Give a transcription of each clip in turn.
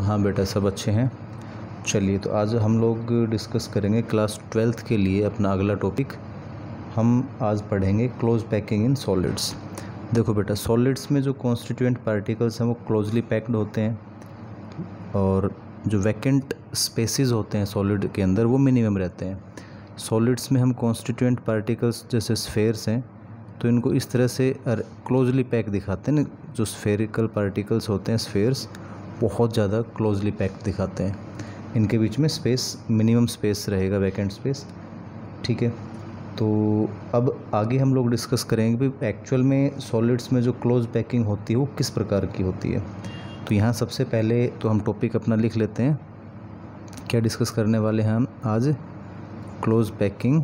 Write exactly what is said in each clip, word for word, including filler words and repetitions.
हाँ बेटा, सब अच्छे हैं। चलिए, तो आज हम लोग डिस्कस करेंगे क्लास ट्वेल्थ के लिए अपना अगला टॉपिक। हम आज पढ़ेंगे क्लोज पैकिंग इन सॉलिड्स। देखो बेटा, सॉलिड्स में जो कॉन्स्टिट्यूएंट पार्टिकल्स हैं वो क्लोजली पैक्ड होते हैं और जो वैकेंट स्पेसेस होते हैं सॉलिड के अंदर वो मिनिमम रहते हैं। सॉलिड्स में हम कॉन्स्टिट्यूएंट पार्टिकल्स जैसे स्फेयर्स हैं तो इनको इस तरह से क्लोजली पैक दिखाते हैं ना। जो स्फेरिकल पार्टिकल्स होते हैं स्फेयर्स, बहुत ज़्यादा क्लोजली पैक दिखाते हैं। इनके बीच में स्पेस, मिनिमम स्पेस रहेगा, वैकेंट स्पेस। ठीक है, तो अब आगे हम लोग डिस्कस करेंगे कि एक्चुअल में सॉलिड्स में जो क्लोज पैकिंग होती है वो किस प्रकार की होती है। तो यहाँ सबसे पहले तो हम टॉपिक अपना लिख लेते हैं। क्या डिस्कस करने वाले हैं हम आज? Close packing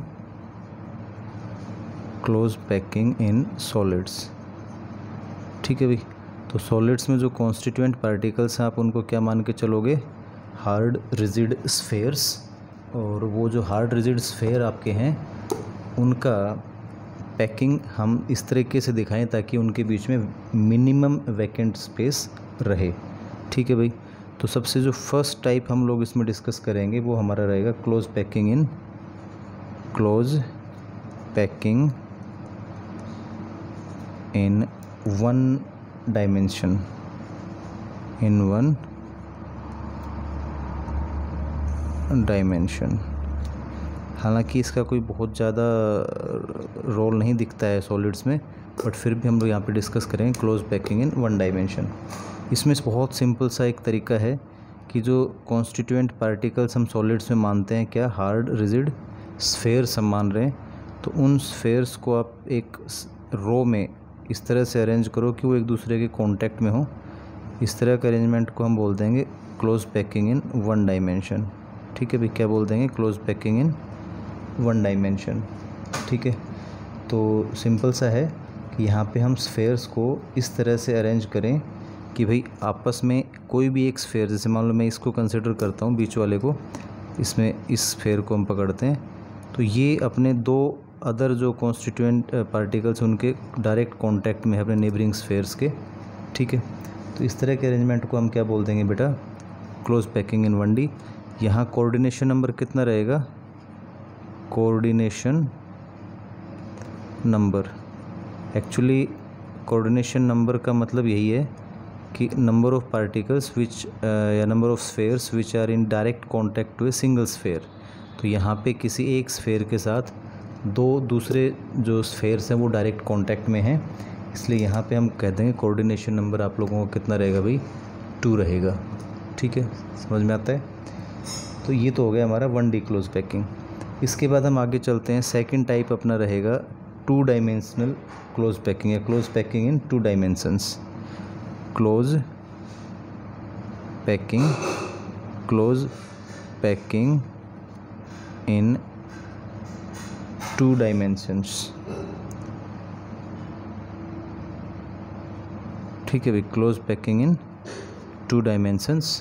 close packing in solids. ठीक है भाई, तो सॉलिड्स में जो कॉन्स्टिट्यूएंट पार्टिकल्स हैं आप उनको क्या मान के चलोगे? Hard rigid spheres. और वो जो हार्ड रिजिड स्फेयर आपके हैं उनका पैकिंग हम इस तरीके से दिखाएं ताकि उनके बीच में मिनिमम वैकेंट स्पेस रहे। ठीक है भाई, तो सबसे जो फर्स्ट टाइप हम लोग इसमें डिस्कस करेंगे वो हमारा रहेगा close packing in close packing in one dimension in one dimension. हालांकि इसका कोई बहुत ज़्यादा रोल नहीं दिखता है सॉलिड्स में, बट फिर भी हम लोग यहाँ पे डिस्कस करेंगे close packing in one dimension. इसमें बहुत सिंपल सा एक तरीका है कि जो कॉन्स्टिट्यूएंट पार्टिकल्स हम सॉलिड्स में मानते हैं, क्या हार्ड रिजिड स्फेयर्स हम मान रहे हैं, तो उन स्फेयर्स को आप एक रो में इस तरह से अरेंज करो कि वो एक दूसरे के कांटेक्ट में हो। इस तरह के अरेंजमेंट को हम बोल देंगे close packing in one dimension. ठीक है भाई, क्या बोल देंगे? Close packing in one dimension. ठीक है, तो सिंपल सा है कि यहाँ पे हम स्फेयर्स को इस तरह से अरेंज करें कि भाई आपस में कोई भी एक स्फेयर, जैसे मान लो मैं इसको कंसिडर करता हूँ, बीच वाले को, इसमें इस स्फेयर को हम पकड़ते हैं, तो ये अपने दो अदर जो कॉन्स्टिट्यूएंट पार्टिकल्स उनके डायरेक्ट कांटेक्ट में है, अपने नेबरिंग स्फेयर्स के। ठीक है, तो इस तरह के अरेंजमेंट को हम क्या बोल देंगे बेटा? Close packing in one D. यहाँ कोऑर्डिनेशन नंबर कितना रहेगा? Coordination number, actually coordination number का मतलब यही है कि नंबर ऑफ पार्टिकल्स विच या number of spheres which are in direct contact to a single sphere. तो यहाँ पे किसी एक स्फेयर के साथ दो दूसरे जो स्फेयर्स हैं वो डायरेक्ट कांटेक्ट में हैं, इसलिए यहाँ पे हम कह देंगे कोऑर्डिनेशन नंबर आप लोगों को कितना रहेगा भाई? टू रहेगा। ठीक है, समझ में आता है? तो ये तो हो गया हमारा वन डी क्लोज पैकिंग। इसके बाद हम आगे चलते हैं। सेकंड टाइप अपना रहेगा टू डायमेंशनल क्लोज पैकिंग या close packing in two dimensions. Close packing close packing in two dimensions. ठीक है भाई, close packing in two dimensions.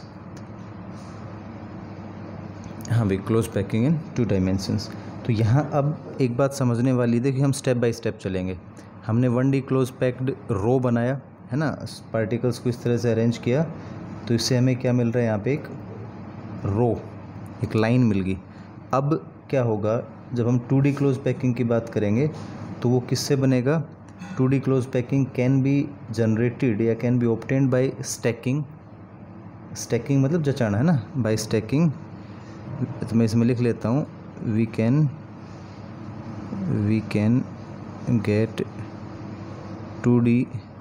हाँ भाई, close packing in two dimensions. तो यहाँ अब एक बात समझने वाली है कि हम स्टेप बाय स्टेप चलेंगे। हमने one D close packed row बनाया है ना, पार्टिकल्स को इस तरह से अरेंज किया, तो इससे हमें क्या मिल रहा है? यहाँ पे एक रो, एक लाइन मिल गई। अब क्या होगा जब हम टू डी क्लोज पैकिंग की बात करेंगे तो वो किससे बनेगा? Two D close packing can be generated या can be obtained by stacking. Stacking मतलब जचाना है ना, बाय स्टैकिंग। तो मैं इसमें लिख लेता हूँ, we can we can get two D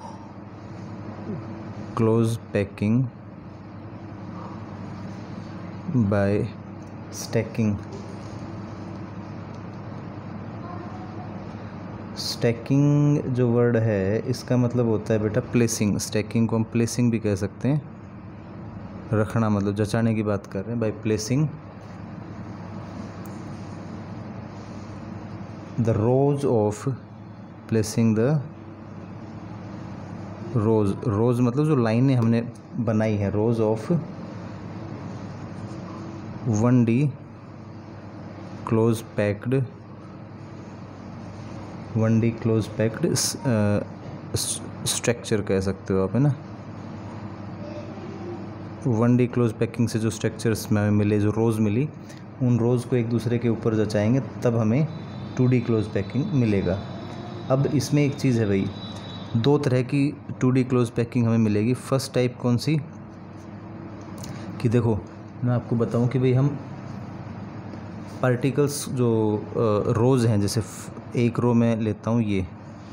close packing by stacking. Stacking जो वर्ड है इसका मतलब होता है बेटा प्लेसिंग। स्टैकिंग को हम प्लेसिंग भी कह सकते हैं, रखना मतलब जचाने की बात कर रहे हैं। By placing the rows of placing the rows rows मतलब जो लाइनें हमने बनाई है, rows of one D close packed one D close packed structure कह सकते हो आप, है ना। वन डी क्लोज पैकिंग से जो स्ट्रक्चर्स में हमें मिले, जो रोज़ मिली, उन रोज़ को एक दूसरे के ऊपर जचाएंगे तब हमें टू डी क्लोज पैकिंग मिलेगा। अब इसमें एक चीज़ है भाई, दो तरह की टू डी क्लोज पैकिंग हमें मिलेगी। फर्स्ट टाइप कौन सी कि देखो मैं आपको बताऊं कि भाई हम पार्टिकल्स जो रोज़ हैं, जैसे एक रो में लेता हूं ये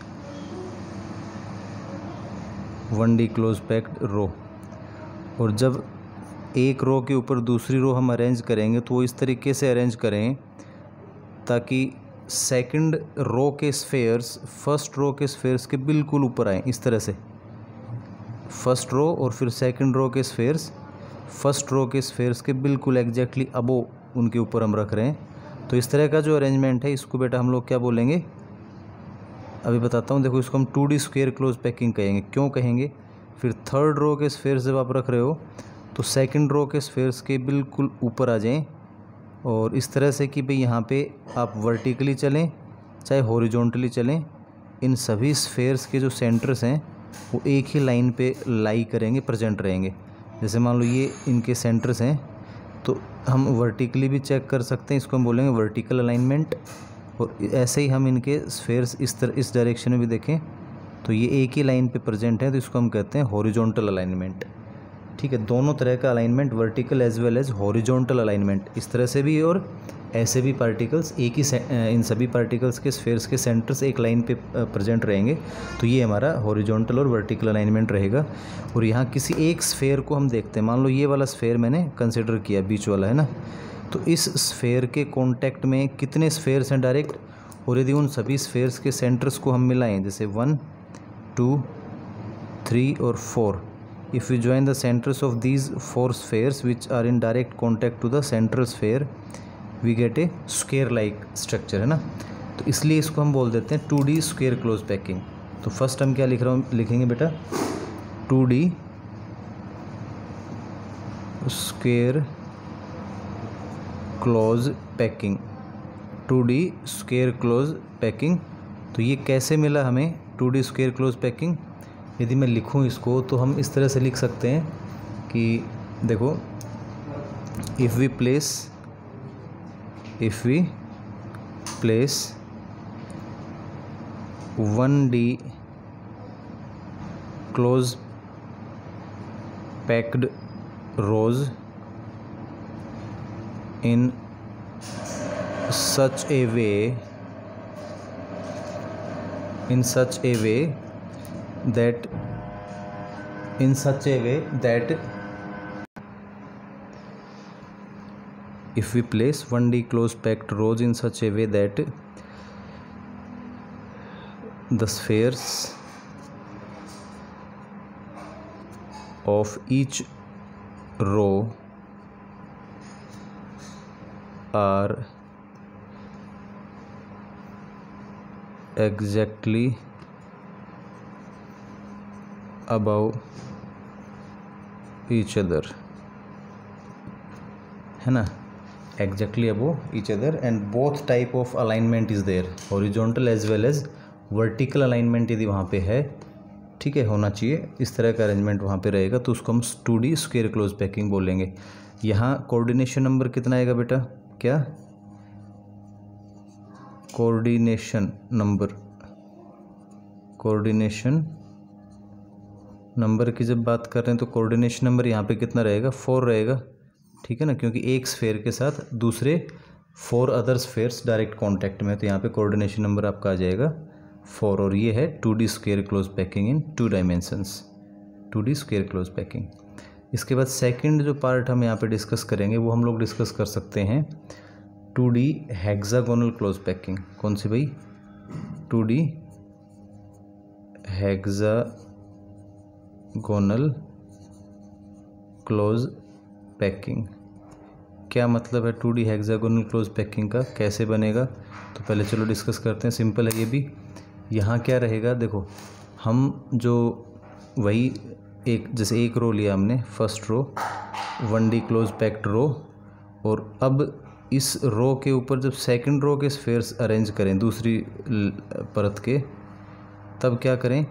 one D close packed row, और जब एक रो के ऊपर दूसरी रो हम अरेंज करेंगे तो वो इस तरीके से अरेंज करें ताकि सेकंड रो के स्फेयर्स फर्स्ट रो के स्फेयर्स के बिल्कुल ऊपर आएँ। इस तरह से फर्स्ट रो और फिर सेकंड रो के स्फेयर्स फर्स्ट रो के स्फेयर्स के बिल्कुल एग्जैक्टली अबो उनके ऊपर हम रख रहे हैं। तो इस तरह का जो अरेंजमेंट है इसको बेटा हम लोग क्या बोलेंगे, अभी बताता हूँ। देखो इसको हम two D square close packing कहेंगे। क्यों कहेंगे, फिर थर्ड रो के स्फेयर्स जब आप रख रहे हो तो सेकंड रो के स्फेयर्स के बिल्कुल ऊपर आ जाएं, और इस तरह से कि भाई यहाँ पे आप वर्टिकली चलें चाहे हॉरिजॉन्टली चलें, इन सभी स्फेयर्स के जो सेंटर्स हैं वो एक ही लाइन पे लाई करेंगे, प्रेजेंट रहेंगे। जैसे मान लो ये इनके सेंटर्स हैं तो हम वर्टिकली भी चेक कर सकते हैं, इसको हम बोलेंगे वर्टिकल अलाइनमेंट। और ऐसे ही हम इनके स्फेयर्स इस तरह इस डायरेक्शन में भी देखें तो ये एक ही लाइन पे प्रेजेंट है, तो इसको हम कहते हैं हॉरिजॉन्टल अलाइनमेंट। ठीक है, दोनों तरह का alignment, vertical as well as horizontal alignment, इस तरह से भी और ऐसे भी पार्टिकल्स एक ही इन सभी पार्टिकल्स के स्फेयर्स के सेंटर्स एक लाइन पे प्रेजेंट रहेंगे, तो ये हमारा हॉरिजॉन्टल और वर्टिकल अलाइनमेंट रहेगा। और यहाँ किसी एक स्फेयर को हम देखते हैं, मान लो ये वाला स्फेयर मैंने कंसिडर किया, बीच वाला है ना, तो इस स्फेयर के कॉन्टैक्ट में कितने स्फेयर्स हैं डायरेक्ट, और यदि उन सभी स्फेयर्स के सेंटर्स को हम मिलाएं, जैसे वन टू थ्री और four, if we join the centers of these four spheres which are in direct contact to the central sphere we get a square like structure, है ना। तो इसलिए इसको हम बोल देते हैं two D square close packing. तो फर्स्ट हम क्या लिख रहा हूँ, लिखेंगे बेटा two D square close packing, two D square close packing. तो ये कैसे मिला हमें two D square close packing, यदि मैं लिखूं इसको तो हम इस तरह से लिख सकते हैं कि देखो, if we place if we place one D close packed rows in such a way in such a way that in such a way that if we place one D close packed rows in such a way that the spheres of each row are exactly above each other, है ना, exactly above each other, and both type of alignment is there, horizontal as well as vertical alignment यदि वहाँ पे है, ठीक है, होना चाहिए, इस तरह का अरेंजमेंट वहाँ पे रहेगा, तो उसको हम two D square close packing बोलेंगे। यहाँ कोऑर्डिनेशन नंबर कितना आएगा बेटा, क्या कोऑर्डिनेशन नंबर, कोऑर्डिनेशन नंबर की जब बात कर रहे हैं तो कोऑर्डिनेशन नंबर यहाँ पे कितना रहेगा, फोर रहेगा, ठीक है ना, क्योंकि एक स्फेयर के साथ दूसरे four other spheres direct contact में, तो यहाँ पे कोऑर्डिनेशन नंबर आपका आ जाएगा फोर। और ये है two D square close packing in two dimensions, two D square close packing. इसके बाद सेकंड जो पार्ट हम यहाँ पे डिस्कस करेंगे वो हम लोग डिस्कस कर सकते हैं two D hexagonal close packing. कौन सी भाई, two D hexagonal close packing. क्या मतलब है two D hexagonal close packing का, कैसे बनेगा, तो पहले चलो डिस्कस करते हैं। सिंपल है ये भी। यहाँ क्या रहेगा, देखो हम जो वही एक जैसे एक रो लिया हमने, first row one D close packed row, और अब इस रो के ऊपर जब सेकंड रो के स्फेयर्स अरेंज करें दूसरी परत के, तब क्या करें,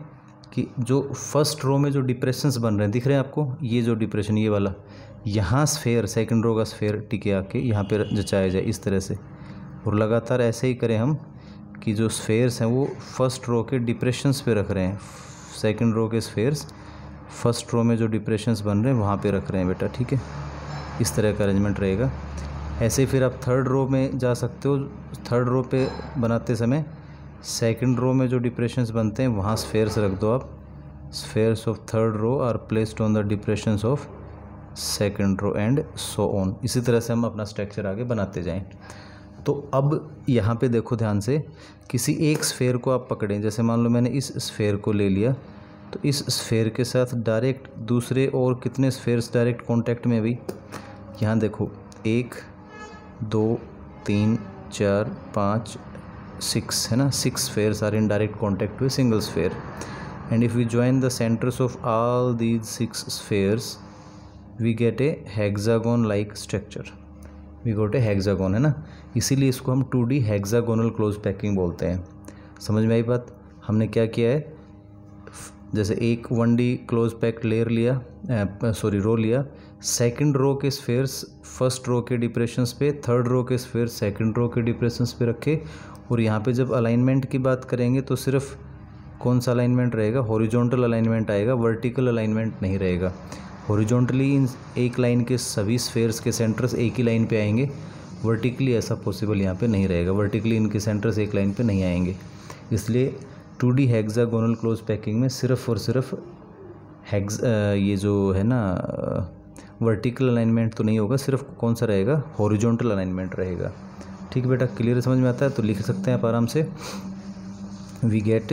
कि जो फर्स्ट रो में जो डिप्रेशंस बन रहे हैं दिख रहे हैं आपको, ये जो डिप्रेशन ये वाला, यहाँ स्फेयर सेकंड रो का स्फेयर टिके आके यहाँ पे जचाया जाए इस तरह से। और लगातार ऐसे ही करें हम कि जो स्फेयर्स हैं वो फर्स्ट रो के डिप्रेशंस पे रख रहे हैं, सेकंड रो के स्फेयर्स फर्स्ट रो में जो डिप्रेशंस बन रहे हैं वहाँ पे रख रहे हैं बेटा, ठीक है। इस तरह का अरेंजमेंट रहेगा। ऐसे फिर आप थर्ड रो में जा सकते हो। थर्ड रो पे बनाते समय सेकंड रो में जो डिप्रेशंस बनते हैं वहाँ स्फेयर्स रख दो आप। Spheres of third row are placed on the depressions of second row and so on. इसी तरह से हम अपना स्ट्रक्चर आगे बनाते जाएं। तो अब यहाँ पे देखो ध्यान से, किसी एक स्फेयर को आप पकड़ें, जैसे मान लो मैंने इस स्फेयर को ले लिया, तो इस स्फेयर के साथ डायरेक्ट दूसरे और कितने स्फेयर्स डायरेक्ट कांटेक्ट में भी, यहाँ देखो एक दो तीन चार पाँच सिक्स है ना, six spheres are in direct contact with single sphere. And if we join the centres of all these six spheres we get a hexagon like structure. We got a hexagon है ना, इसीलिए इसको हम two D hexagonal close packing बोलते हैं। समझ में आई बात? हमने क्या किया है, जैसे एक one D close pack layer लिया, सॉरी रो लिया, सेकंड रो के स्फेयर्स फर्स्ट रो के डिप्रेशंस पे, थर्ड रो के स्फेयर्स सेकंड रो के डिप्रेशंस पे रखे। और यहाँ पे जब अलाइनमेंट की बात करेंगे तो सिर्फ कौन सा अलाइनमेंट रहेगा, हॉरिजॉन्टल अलाइनमेंट आएगा, वर्टिकल अलाइनमेंट नहीं रहेगा। हॉरिजॉन्टली इन एक लाइन के सभी स्फेयर्स के सेंटर्स एक ही लाइन पे आएंगे, वर्टिकली ऐसा पॉसिबल यहाँ पे नहीं रहेगा, वर्टिकली इनके सेंटर्स एक लाइन पे नहीं आएंगे। इसलिए two D hexagonal close packing में सिर्फ और सिर्फ हेक्स ये जो है ना वर्टिकल अलाइनमेंट तो नहीं होगा, सिर्फ कौन सा रहेगा, हॉरिजॉन्टल अलाइनमेंट रहेगा। ठीक बेटा, क्लियर समझ में आता है? तो लिख सकते हैं आप आराम से, we get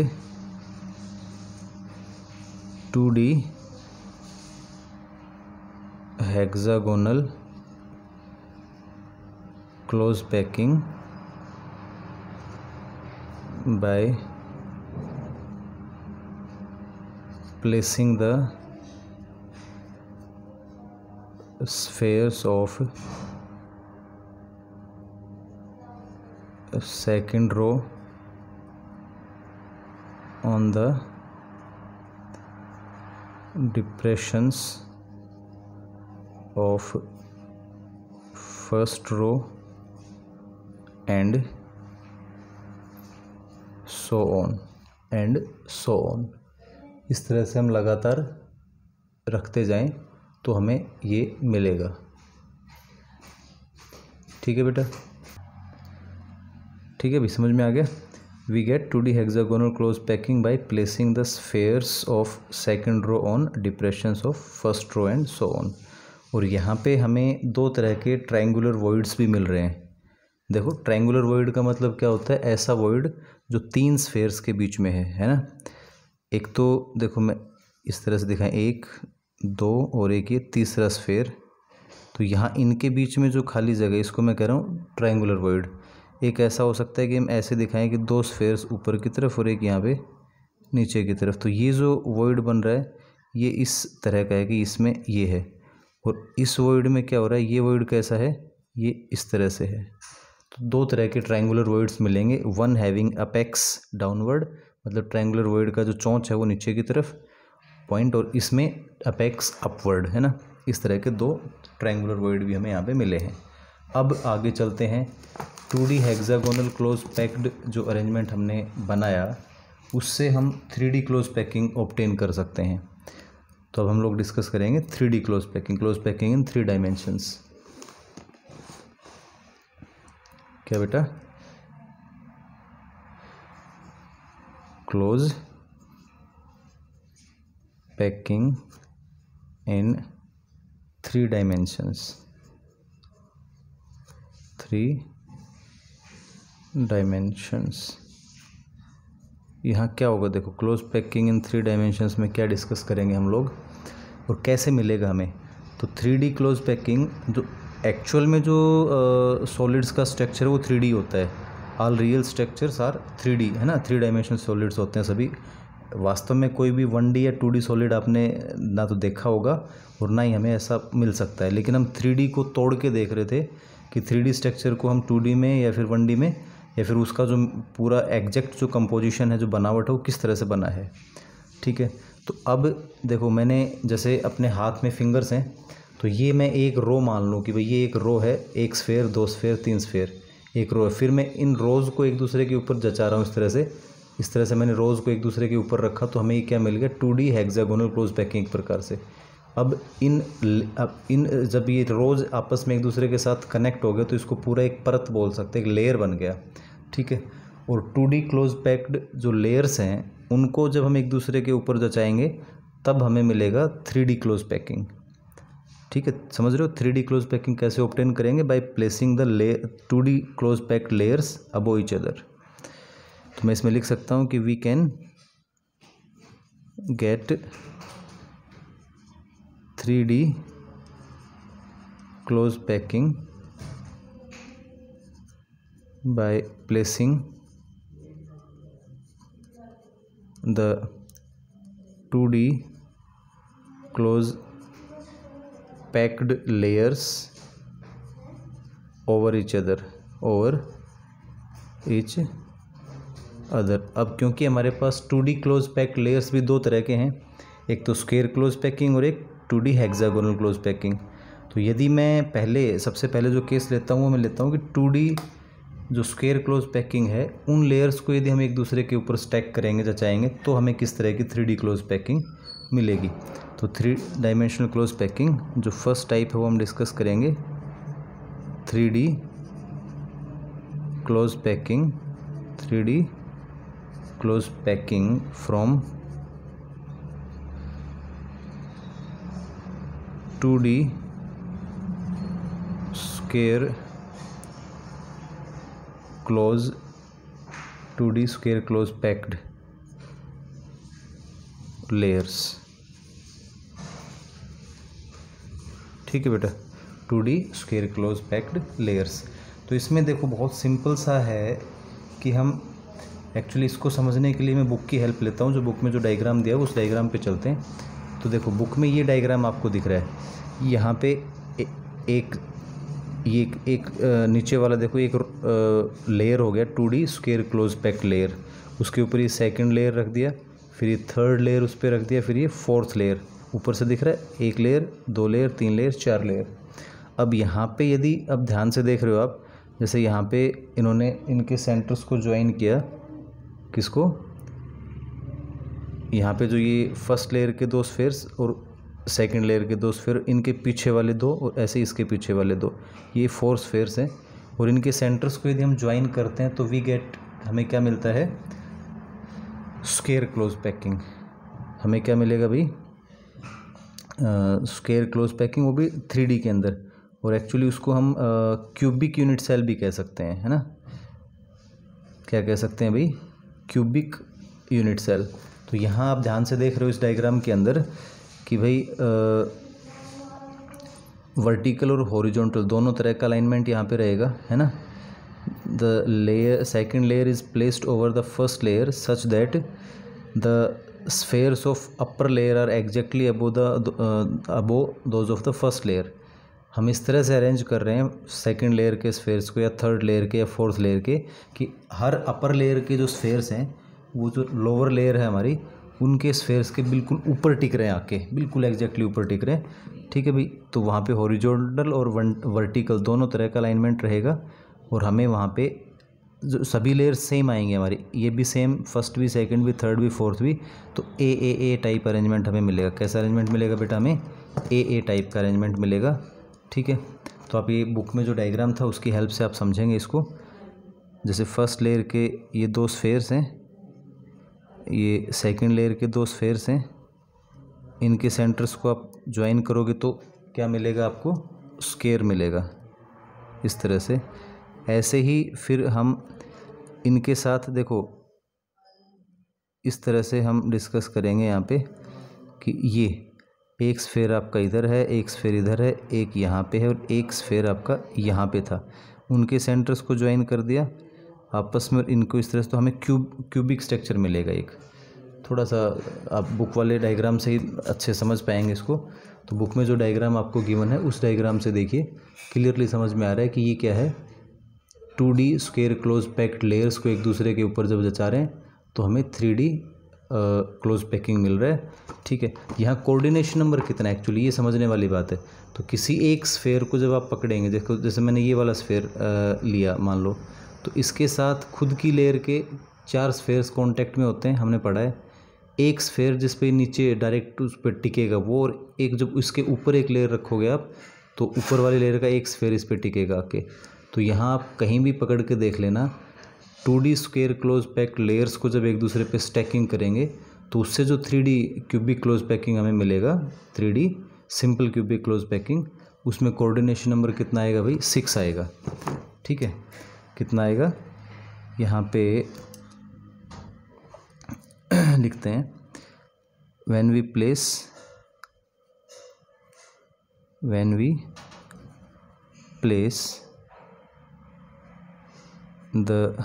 two D hexagonal close packing by placing the spheres of second row on the depressions of first row and so on and so on। इस तरह से हम लगातार रखते जाएं तो हमें ये मिलेगा। ठीक है बेटा, ठीक है भी, समझ में आ गया? We get two D hexagonal close packing by placing the spheres of second row on depressions of first row and so on. और यहाँ पे हमें दो तरह के ट्रायंगुलर वॉइड्स भी मिल रहे हैं। देखो, ट्रायंगुलर वॉइड का मतलब क्या होता है, ऐसा वॉइड जो तीन स्फेयर्स के बीच में है, है ना। एक तो देखो मैं इस तरह से दिखाएं, एक दो और एक ये तीसरा स्फेयर, तो यहाँ इनके बीच में जो खाली जगह, इसको मैं कह रहा हूँ ट्रायंगुलर वॉइड। एक ऐसा हो सकता है कि हम ऐसे दिखाएं कि दो स्फेयर्स ऊपर की तरफ और एक यहाँ पे नीचे की तरफ, तो ये जो वॉइड बन रहा है ये इस तरह का है कि इसमें ये है, और इस वॉइड में क्या हो रहा है, ये वॉइड कैसा है, ये इस तरह से है। तो दो तरह के ट्रायंगुलर वॉइड्स मिलेंगे, वन हैविंग अपेक्स डाउनवर्ड, मतलब ट्रायंगुलर वॉइड का जो चोंच है वो नीचे की तरफ पॉइंट, और इसमें अपेक्स अपवर्ड, है ना। इस तरह के दो ट्रायंगुलर वॉइड भी हमें यहाँ पे मिले हैं। अब आगे चलते हैं, two D hexagonal close packed जो अरेंजमेंट हमने बनाया उससे हम three D close packing obtain कर सकते हैं। तो अब हम लोग डिस्कस करेंगे three D close packing, close packing in three dimensions. क्या बेटा? Close packing in three dimensions, three dimensions. यहाँ क्या होगा, देखो close packing in three dimensions में क्या डिस्कस करेंगे हम लोग और कैसे मिलेगा हमें। तो थ्री डी क्लोज पैकिंग, जो एक्चुअल में जो सॉलिड्स uh, का स्ट्रक्चर है वो थ्री डी होता है। All real structures are three D, है ना, थ्री डायमेंशनल सॉलिड्स होते हैं सभी। वास्तव में कोई भी वन डी या टू डी सॉलिड आपने ना तो देखा होगा और ना ही हमें ऐसा मिल सकता है, लेकिन हम थ्री डी को तोड़ के देख रहे थे कि थ्री डी स्ट्रक्चर को हम टू डी में या फिर वन डी में, या फिर उसका जो पूरा एग्जैक्ट जो कंपोजिशन है, जो बनावट है, वो किस तरह से बना है। ठीक है। तो अब देखो मैंने जैसे अपने हाथ में फिंगर्स हैं, तो ये मैं एक रो मान लूँ कि भाई ये एक रो है, एक स्फेयर, दो स्फेयर, तीन स्फेयर, एक रो है। फिर मैं इन रोज़ को एक दूसरे के ऊपर जचा रहा हूँ इस तरह से, इस तरह से मैंने रोज़ को एक दूसरे के ऊपर रखा, तो हमें ये क्या मिल गया, two D hexagonal close packing एक प्रकार से। अब इन अब इन जब ये रोज़ आपस में एक दूसरे के साथ कनेक्ट हो गए तो इसको पूरा एक परत बोल सकते हैं, एक लेयर बन गया, ठीक है। और टू डी क्लोज पैक्ड जो लेयर्स हैं उनको जब हम एक दूसरे के ऊपर जचाएंगे तब हमें मिलेगा थ्री डी क्लोज पैकिंग, ठीक है। समझ रहे हो, थ्री डी क्लोज पैकिंग कैसे ऑब्टेन करेंगे, बाय प्लेसिंग द ले two D close packed layers above each other. तो मैं इसमें लिख सकता हूँ कि we can get three D close packing by placing the two D close packed layers over each other over each other। अब क्योंकि हमारे पास two D close packed layers भी दो तरह के हैं, एक तो स्क्वायर क्लोज पैकिंग और एक two D hexagonal close packing. तो यदि मैं पहले सबसे पहले जो केस लेता हूँ वो मैं लेता हूँ कि टू डी जो स्क्वायर क्लोज पैकिंग है उन लेयर्स को यदि हम एक दूसरे के ऊपर स्टैक करेंगे, जचाएंगे, तो हमें किस तरह की थ्री डी क्लोज पैकिंग मिलेगी। तो थ्री डायमेंशनल क्लोज पैकिंग जो फर्स्ट टाइप है वो हम डिस्कस करेंगे, three D close packing, three D close packing from two D square close two D square close packed layers, ठीक है बेटा, two D square close packed layers. तो इसमें देखो बहुत सिंपल सा है कि हम एक्चुअली इसको समझने के लिए मैं बुक की हेल्प लेता हूँ, जो बुक में जो डायग्राम दिया है उस डायग्राम पे चलते हैं। तो देखो बुक में ये डायग्राम आपको दिख रहा है, यहाँ पे ए, एक ये एक, एक नीचे वाला देखो एक लेयर हो गया two D square close packed layer, उसके ऊपर ये सेकंड लेयर रख दिया, फिर ये थर्ड लेयर उस पर रख दिया, फिर ये फोर्थ लेयर ऊपर से दिख रहा है, एक लेयर, दो लेयर, तीन लेयर, चार लेयर। अब यहाँ पे यदि अब ध्यान से देख रहे हो आप, जैसे यहाँ पे इन्होंने इनके सेंटर्स को ज्वाइन किया, किसको, यहाँ पे जो ये फर्स्ट लेयर के दो स्फेयर्स और सेकंड लेयर के दो स्फेयर, इनके पीछे वाले दो और ऐसे इसके पीछे वाले दो, ये फोर स्फेयर्स हैं। और इनके सेंटर्स को यदि हम ज्वाइन करते हैं तो वी गेट, हमें क्या मिलता है, स्क्वायर क्लोज पैकिंग। हमें क्या मिलेगा भाई, स्क्वायर क्लोज पैकिंग, वो भी थ्री डी के अंदर। और एक्चुअली उसको हम क्यूबिक यूनिट सेल भी कह सकते हैं, है ना, क्या कह सकते हैं भाई, क्यूबिक यूनिट सेल। तो यहाँ आप ध्यान से देख रहे हो इस डायग्राम के अंदर कि भाई वर्टिकल और हॉरिजॉन्टल दोनों तरह का अलाइनमेंट यहाँ पे रहेगा, है ना। The layer second layer is placed over the first layer such that the spheres of upper layer are exactly above the above those of the first layer. हम इस तरह से अरेंज कर रहे हैं सेकंड लेयर के स्फेयर्स को, या थर्ड लेयर के, या फोर्थ लेयर के, कि हर अपर लेयर के जो स्फेयर्स हैं वो जो लोअर लेयर है हमारी, उनके स्फेयर्स के बिल्कुल ऊपर टिक रहे हैं, आके बिल्कुल एग्जैक्टली ऊपर टिक रहे हैं, ठीक है भाई। तो वहाँ पे हॉरिजॉन्टल और वर्टिकल दोनों तरह का अलाइनमेंट रहेगा, और हमें वहाँ पे जो सभी लेयर्स सेम आएंगे हमारी, ये भी सेम, फर्स्ट भी, सेकंड भी, थर्ड भी, फोर्थ भी। तो ए ए ए टाइप अरेंजमेंट हमें मिलेगा। कैसा अरेंजमेंट मिलेगा बेटा, हमें ए ए टाइप का अरेंजमेंट मिलेगा, ठीक है। तो आप ये बुक में जो डायग्राम था उसकी हेल्प से आप समझेंगे इसको। जैसे फर्स्ट लेयर के ये दो स्फेयर्स हैं, ये सेकंड लेयर के दो स्फेयर्स हैं, इनके सेंटर्स को आप ज्वाइन करोगे तो क्या मिलेगा आपको, स्क्वायर मिलेगा, इस तरह से। ऐसे ही फिर हम इनके साथ देखो इस तरह से हम डिस्कस करेंगे यहाँ पे कि ये एक स्फेयर आपका इधर है, एक स्फेयर इधर है, एक यहाँ पे है, और एक स्फेयर आपका यहाँ पे था। उनके सेंटर्स को ज्वाइन कर दिया आपस में, इनको इस तरह से, तो हमें क्यूब क्यूबिक स्ट्रक्चर मिलेगा एक। थोड़ा सा आप बुक वाले डायग्राम से ही अच्छे समझ पाएंगे इसको। तो बुक में जो डायग्राम आपको गिवन है उस डायग्राम से देखिए, क्लियरली समझ में आ रहा है कि ये क्या है, two D square close packed layers को एक दूसरे के ऊपर जब जचा रहे हैं तो हमें थ्री डी क्लोज पैकिंग मिल रहा है। ठीक है, यहाँ कोऑर्डिनेशन नंबर कितना है एक्चुअली ये समझने वाली बात है। तो किसी एक स्फेयर को जब आप पकड़ेंगे, देखो जैसे मैंने ये वाला स्फेयर लिया मान लो, तो इसके साथ खुद की लेयर के चार स्फेयर्स कांटेक्ट में होते हैं, हमने पढ़ा है। एक स्फेयर जिस पे नीचे डायरेक्ट उस पर टिकेगा वो, और एक जब उसके ऊपर एक लेयर रखोगे आप तो ऊपर वाली लेयर का एक स्फेयर इस पर टिकेगा आके। तो यहाँ आप कहीं भी पकड़ के देख लेना, two D square close packed layers को जब एक दूसरे पे स्टैकिंग करेंगे तो उससे जो three D cubic close packing हमें मिलेगा, three D simple cubic close packing, उसमें कोऑर्डिनेशन नंबर कितना आएगा भाई, सिक्स आएगा। ठीक है, कितना आएगा यहाँ पे लिखते हैं, when we place when we place the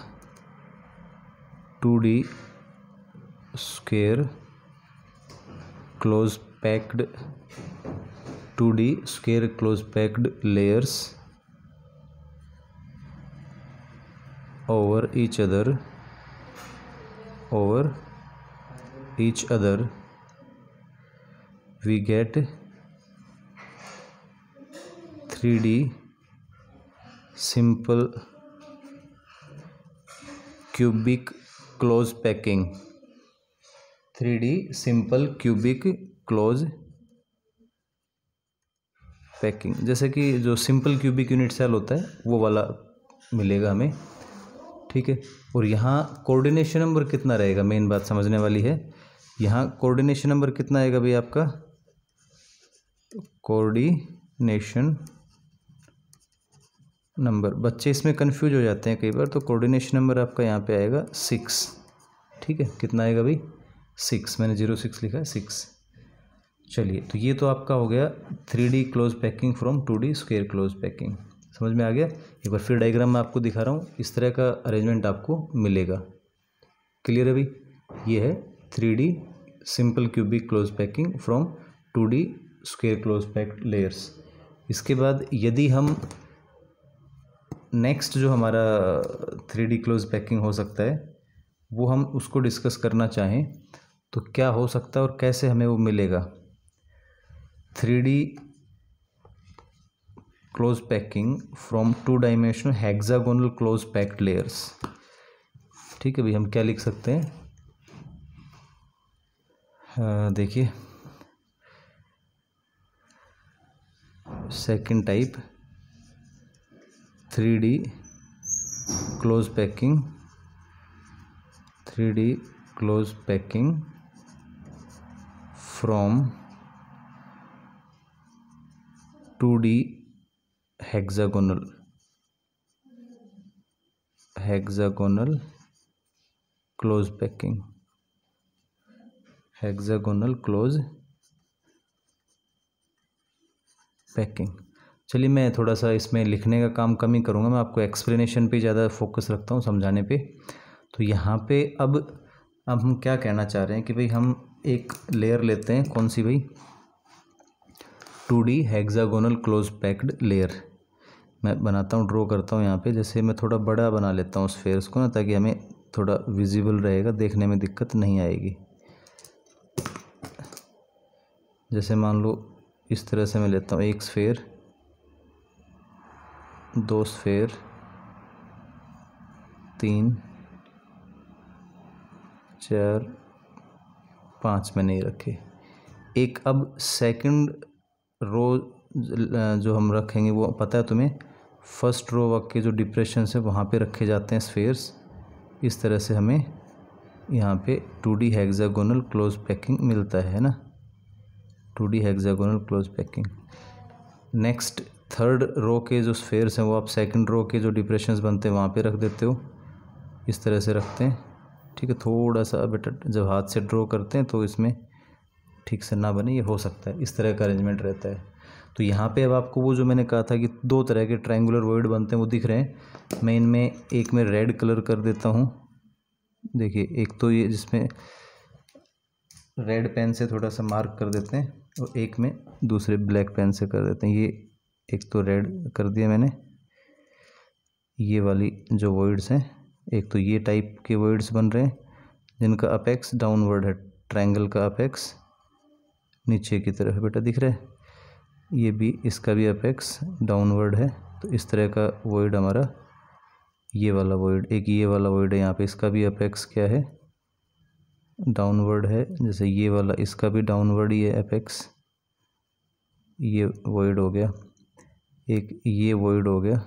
two D square close packed two D square close packed layers over each other over each other we get three D simple cubic close packing, three D simple cubic close packing, जैसे कि जो simple cubic unit cell होता है वो वाला मिलेगा हमें। ठीक है, और यहाँ कोऑर्डिनेशन नंबर कितना रहेगा, मेन बात समझने वाली है। यहाँ कोऑर्डिनेशन नंबर कितना आएगा भाई आपका, कोऑर्डिनेशन नंबर, बच्चे इसमें कंफ्यूज हो जाते हैं कई बार, तो कोऑर्डिनेशन नंबर आपका यहाँ पे आएगा सिक्स। ठीक है, कितना आएगा भाई, सिक्स, मैंने जीरो सिक्स लिखा है, सिक्स। चलिए, तो ये तो आपका हो गया three D close packing from two D square close packing, समझ में आ गया। एक बार फिर डायग्राम में आपको दिखा रहा हूँ, इस तरह का अरेंजमेंट आपको मिलेगा। क्लियर है भाई, ये है three D simple cubic close packing from two D square close packed layers. इसके बाद यदि हम नेक्स्ट जो हमारा थ्री डी क्लोज पैकिंग हो सकता है वो हम उसको डिस्कस करना चाहें तो क्या हो सकता है और कैसे हमें वो मिलेगा। Three D close packing from two dimensional hexagonal close packed layers. ठीक है भाई, हम क्या लिख सकते हैं, देखिए second type three D close packing three D close packing from two D hexagonal hexagonal close packing hexagonal close packing. चलिए, मैं थोड़ा सा इसमें लिखने का काम कम ही करूँगा, मैं आपको एक्सप्लेनेशन पे ज़्यादा फोकस रखता हूँ, समझाने पे। तो यहाँ पे अब अब हम क्या कहना चाह रहे हैं कि भाई हम एक लेयर लेते हैं, कौन सी भाई, two D hexagonal close packed layer. मैं बनाता हूँ, ड्रॉ करता हूँ यहाँ पे, जैसे मैं थोड़ा बड़ा बना लेता हूँ स्फेयर्स को ना, ताकि हमें थोड़ा विजिबल रहेगा, देखने में दिक्कत नहीं आएगी। जैसे मान लो इस तरह से मैं लेता हूँ, एक स्फेयर, दो स्फेयर, तीन, चार, पाँच मैंने ये रखे। एक अब सेकंड रो जो हम रखेंगे वो पता है तुम्हें, फर्स्ट रो के जो डिप्रेशन है वहाँ पे रखे जाते हैं स्फेयर्स। इस तरह से हमें यहाँ पे two D hexagonal close packing मिलता है ना, two D hexagonal close packing. Next third row के जो स्फेयर्स हैं वो आप सेकंड रो के जो डिप्रेशंस बनते हैं वहाँ पे रख देते हो, इस तरह से रखते हैं। ठीक है, थोड़ा सा बेटा जब हाथ से ड्रॉ करते हैं तो इसमें ठीक से ना बने, ये हो सकता है, इस तरह का अरेंजमेंट रहता है। तो यहाँ पे अब आपको वो जो मैंने कहा था कि दो तरह के ट्रायंगुलर वॉइड बनते हैं वो दिख रहे हैं। मैं इनमें एक में रेड कलर कर देता हूँ, देखिए एक तो ये जिसमें रेड पेन से थोड़ा सा मार्क कर देते हैं, और एक में दूसरे ब्लैक पेन से कर देते हैं। ये एक तो रेड कर दिया मैंने, ये वाली जो वॉइड्स हैं, एक तो ये टाइप के वॉइड्स बन रहे हैं जिनका अपेक्स डाउनवर्ड है, ट्रायंगल का अपेक्स नीचे की तरफ है बेटा, दिख रहा है, ये भी, इसका भी अपेक्स डाउनवर्ड है। तो इस तरह का वॉइड हमारा ये वाला वॉइड, एक ये वाला वॉइड है यहाँ पे, इसका भी अपेक्स क्या है, डाउनवर्ड है। जैसे ये वाला, इसका भी डाउनवर्ड ही है अपेक्स, ये वॉइड हो गया। एक ये वॉइड हो गया,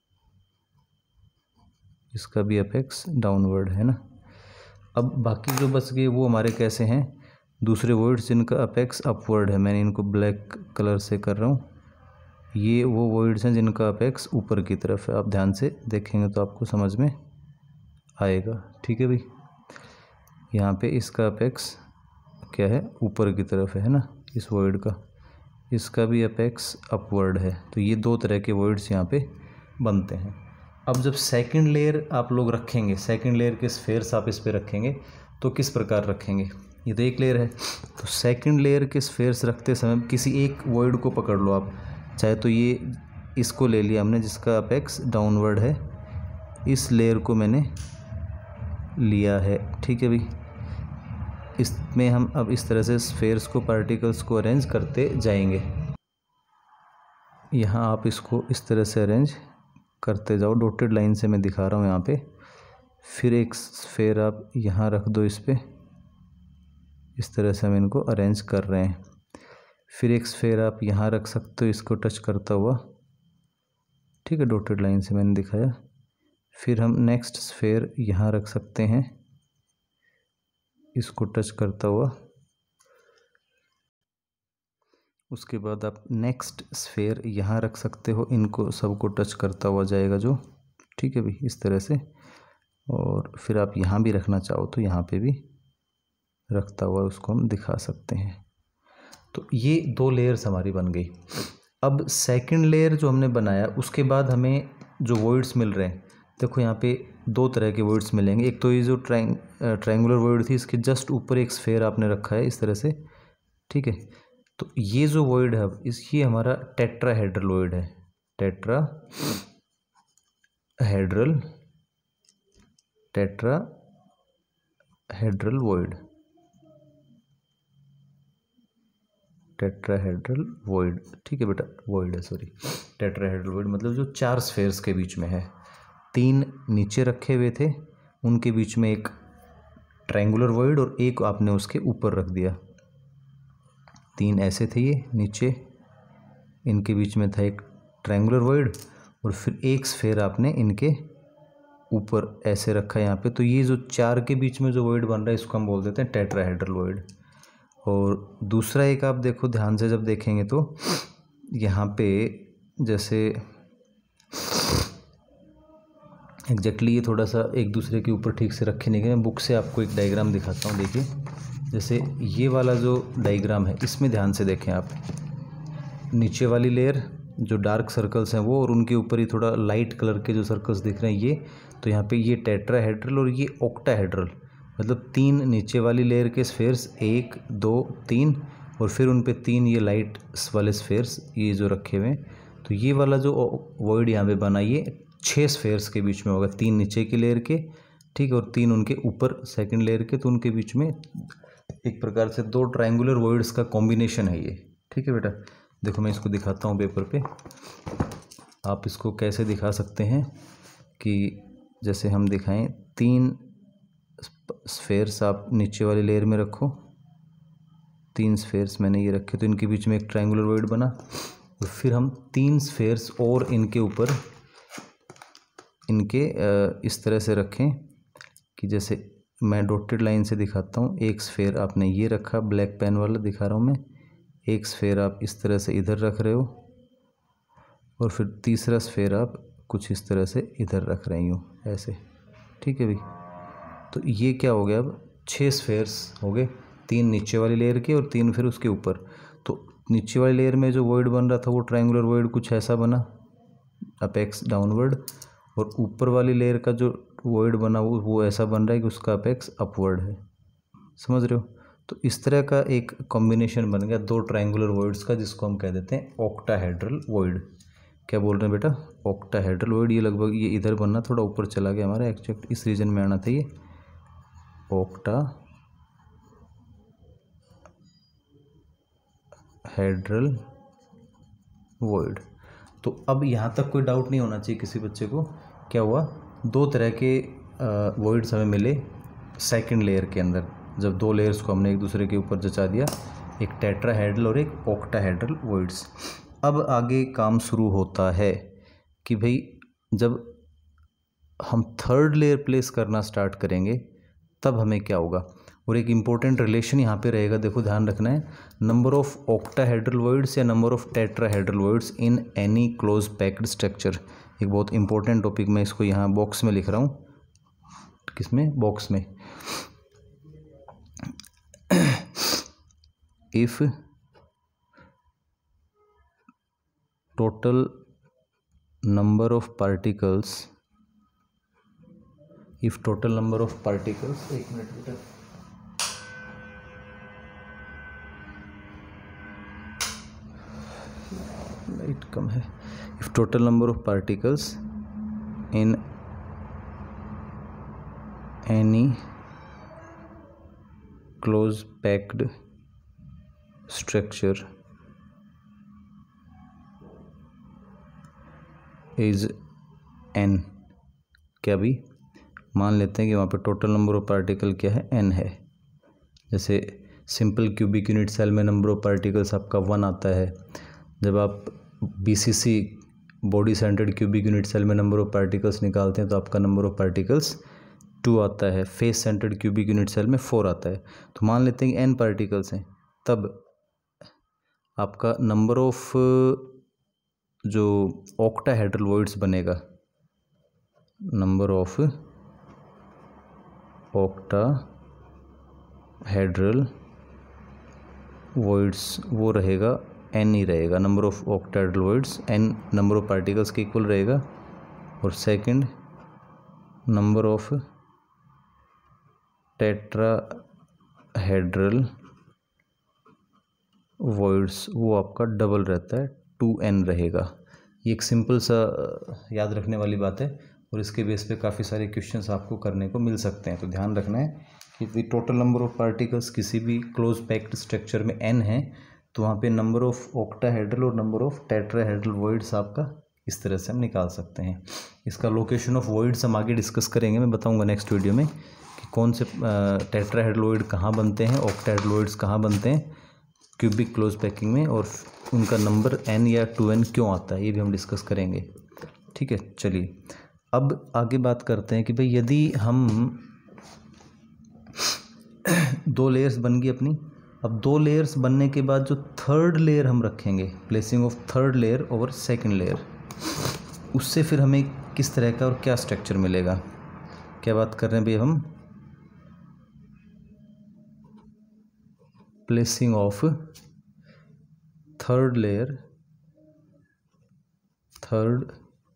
इसका भी अपेक्स डाउनवर्ड है ना। अब बाकी जो बच गए वो हमारे कैसे हैं, दूसरे वॉइड्स जिनका अपेक्स अपवर्ड है, मैंने इनको ब्लैक कलर से कर रहा हूँ। ये वो वॉइड्स हैं जिनका अपेक्स ऊपर की तरफ है। आप ध्यान से देखेंगे तो आपको समझ में आएगा, ठीक है भाई। यहाँ पे इसका अपेक्स क्या है, ऊपर की तरफ है ना, इस वॉइड का, इसका भी अपेक्स अपवर्ड है। तो ये दो तरह के वॉइड्स यहाँ पे बनते हैं। अब जब सेकंड लेयर आप लोग रखेंगे, सेकंड लेयर के स्फेयर्स आप इस पे रखेंगे तो किस प्रकार रखेंगे, ये तो एक लेयर है। तो सेकंड लेयर के स्फेयर्स रखते समय किसी एक वॉइड को पकड़ लो आप, चाहे तो ये इसको ले लिया हमने जिसका अपेक्स डाउनवर्ड है, इस लेयर को मैंने लिया है, ठीक है भाई। इसमें हम अब इस तरह से स्फेयर्स को, पार्टिकल्स को अरेंज करते जाएंगे। यहाँ आप इसको इस तरह से अरेंज करते जाओ, डॉटेड लाइन से मैं दिखा रहा हूँ यहाँ पे। फिर एक स्फेयर आप यहाँ रख दो इस पे, इस तरह से हम इनको अरेंज कर रहे हैं। फिर एक स्फेयर आप यहाँ रख सकते हो इसको टच करता हुआ, ठीक है, डॉटेड लाइन से मैंने दिखाया। फिर हम नेक्स्ट स्फेयर यहाँ रख सकते हैं इसको टच करता हुआ। उसके बाद आप नेक्स्ट स्फेयर यहाँ रख सकते हो, इनको सबको टच करता हुआ जाएगा जो, ठीक है भाई, इस तरह से। और फिर आप यहाँ भी रखना चाहो तो यहाँ पे भी रखता हुआ उसको हम दिखा सकते हैं। तो ये दो लेयर्स हमारी बन गई। अब सेकंड लेयर जो हमने बनाया उसके बाद हमें जो वॉइड्स मिल रहे हैं, देखो यहाँ पे दो तरह के वॉइड्स मिलेंगे। एक तो ये जो ट्राइंग ट्रायंगुलर वॉइड थी, इसके जस्ट ऊपर एक स्फेयर आपने रखा है इस तरह से, ठीक है। तो ये जो वॉइड है इस ये हमारा टेट्राहेड्रल वॉइड है, tetrahedral tetrahedral void, tetrahedral void, ठीक है बेटा, वॉइड है, सॉरी, टेट्राहेड्रल वॉइड मतलब जो चार स्फेयर्स के बीच में है, तीन नीचे रखे हुए थे, उनके बीच में एक ट्रायंगुलर वॉइड और एक आपने उसके ऊपर रख दिया। तीन ऐसे थे ये नीचे, इनके बीच में था एक ट्रायंगुलर वॉइड और फिर एक स्फेयर आपने इनके ऊपर ऐसे रखा यहाँ पे। तो ये जो चार के बीच में जो वॉइड बन रहा है इसको हम बोल देते हैं टेट्राहेड्रल वॉइड। और दूसरा एक आप देखो ध्यान से, जब देखेंगे तो यहाँ पे जैसे एग्जैक्टली ये थोड़ा सा एक दूसरे के ऊपर ठीक से रखे नहीं गए, मैं बुक से आपको एक डायग्राम दिखाता हूँ। देखिए जैसे ये वाला जो डायग्राम है इसमें ध्यान से देखें आप, नीचे वाली लेयर जो डार्क सर्कल्स हैं वो, और उनके ऊपर ही थोड़ा लाइट कलर के जो सर्कल्स दिख रहे हैं ये, तो यहाँ पे ये टेट्राहेड्रल और ये ऑक्टाहेड्रल, मतलब तीन नीचे वाली लेयर के स्फेयर्स, एक दो तीन, और फिर उन पे तीन ये लाइट वाले स्फेयर्स ये जो रखे हुए हैं। तो ये वाला जो वॉइड यहाँ पे बना ये छः स्फेयर्स के बीच में होगा, तीन नीचे की लेयर के, ठीक है, और तीन उनके ऊपर सेकंड लेयर के, तो उनके बीच में एक प्रकार से दो ट्रायंगुलर वॉइड्स का कॉम्बिनेशन है ये, ठीक है बेटा। देखो मैं इसको दिखाता हूँ पेपर पे, आप इसको कैसे दिखा सकते हैं कि जैसे हम दिखाएं, तीन स्फेयर्स आप नीचे वाली लेयर में रखो, तीन स्फेयर्स मैंने ये रखे, तो इनके बीच में एक ट्रायंगुलर वॉइड बना, और फिर हम तीन स्फेयर्स और इनके ऊपर इनके इस तरह से रखें कि जैसे मैं डॉटेड लाइन से दिखाता हूँ। एक स्फेयर आपने ये रखा, ब्लैक पेन वाला दिखा रहा हूँ मैं, एक स्फेयर आप इस तरह से इधर रख रहे हो, और फिर तीसरा स्फेयर आप कुछ इस तरह से इधर रख रही हो ऐसे, ठीक है भाई। तो ये क्या हो गया, अब छः स्फेयर्स हो गए, तीन नीचे वाली लेयर के और तीन फिर उसके ऊपर। तो नीचे वाली लेयर में जो वॉइड बन रहा था वो ट्रायंगुलर वॉइड कुछ ऐसा बना, अपेक्स डाउनवर्ड, और ऊपर वाली लेयर का जो वॉइड बना वो वो ऐसा बन रहा है कि उसका अपेक्स अपवर्ड है, समझ रहे हो। तो इस तरह का एक कॉम्बिनेशन बन गया दो ट्रायंगुलर वॉइड्स का, जिसको हम कह देते हैं ऑक्टाहेड्रल वॉइड। क्या बोल रहे हैं बेटा, ऑक्टाहेड्रल वॉइड। ये लगभग ये इधर बनना, थोड़ा ऊपर चला गया हमारा, एक्जैक्ट इस रीजन में आना था ये ऑक्टा हेड्रल वॉइड। तो अब यहाँ तक कोई डाउट नहीं होना चाहिए किसी बच्चे को। क्या हुआ, दो तरह के वॉइड्स हमें मिले सेकंड लेयर के अंदर, जब दो लेयर्स को हमने एक दूसरे के ऊपर जचा दिया, एक टेट्राहेड्रल और एक ऑक्टाहेड्रल वॉइड्स। अब आगे काम शुरू होता है कि भाई जब हम थर्ड लेयर प्लेस करना स्टार्ट करेंगे तब हमें क्या होगा। और एक इम्पोर्टेंट रिलेशन यहाँ पे रहेगा, देखो ध्यान रखना है, नंबर ऑफ ऑक्टाहेड्रल वॉइड्स या number of tetrahedral voids in any close packed structure. एक बहुत इंपॉर्टेंट टॉपिक, मैं इसको यहाँ बॉक्स में लिख रहा हूँ, किसमें, बॉक्स में। If total number of particles if total number of particles एक मिनट बेटा, लाइट कम है। If total number of particles in any close packed structure is N, क्या भी मान लेते हैं कि वहाँ पे टोटल नंबर ऑफ पार्टिकल क्या है, एन है। जैसे सिंपल क्यूबिक यूनिट सेल में नंबर ऑफ पार्टिकल्स आपका वन आता है। जब आप BCC body centred cubic unit cell में नंबर ऑफ पार्टिकल्स निकालते हैं तो आपका नंबर ऑफ पार्टिकल्स टू आता है। Face centred cubic unit cell में फोर आता है। तो मान लेते हैं कि एन पार्टिकल्स हैं, तब आपका नंबर ऑफ जो ऑक्टाहेड्रल वॉइड्स बनेगा, नंबर ऑफ ऑक्टाहेड्रल वॉइड्स वो रहेगा एन ही रहेगा। Number of octahedral voids N number of particles के इक्वल रहेगा। और second number of tetrahedral voids वो आपका डबल रहता है, टू एन रहेगा। ये एक सिंपल सा याद रखने वाली बात है और इसके बेस पे काफ़ी सारे क्वेश्चंस आपको करने को मिल सकते हैं। तो ध्यान रखना है कि टोटल नंबर ऑफ पार्टिकल्स किसी भी क्लोज पैक्ड स्ट्रक्चर में एन है तो वहाँ पे नंबर ऑफ ऑक्टाहेड्रल और नंबर ऑफ टेट्राहेड्रल वॉइड्स आपका इस तरह से हम निकाल सकते हैं। इसका लोकेशन ऑफ वॉइड्स हम आगे डिस्कस करेंगे, मैं बताऊंगा नेक्स्ट वीडियो में कि कौन से टेट्राहेड्रल वॉइड कहाँ बनते हैं, ऑक्टाहेड्रल वॉइड्स कहाँ बनते हैं क्यूबिक क्लोज पैकिंग में, और उनका नंबर एन या टू एन क्यों आता है, ये भी हम डिस्कस करेंगे। ठीक है, चलिए अब आगे बात करते हैं कि भाई यदि हम दो लेयर्स बन गई अपनी, अब दो लेयर्स बनने के बाद जो थर्ड लेयर हम रखेंगे, placing of third layer over second layer, उससे फिर हमें किस तरह का और क्या स्ट्रक्चर मिलेगा। क्या बात कर रहे हैं भाई हम, placing of third layer third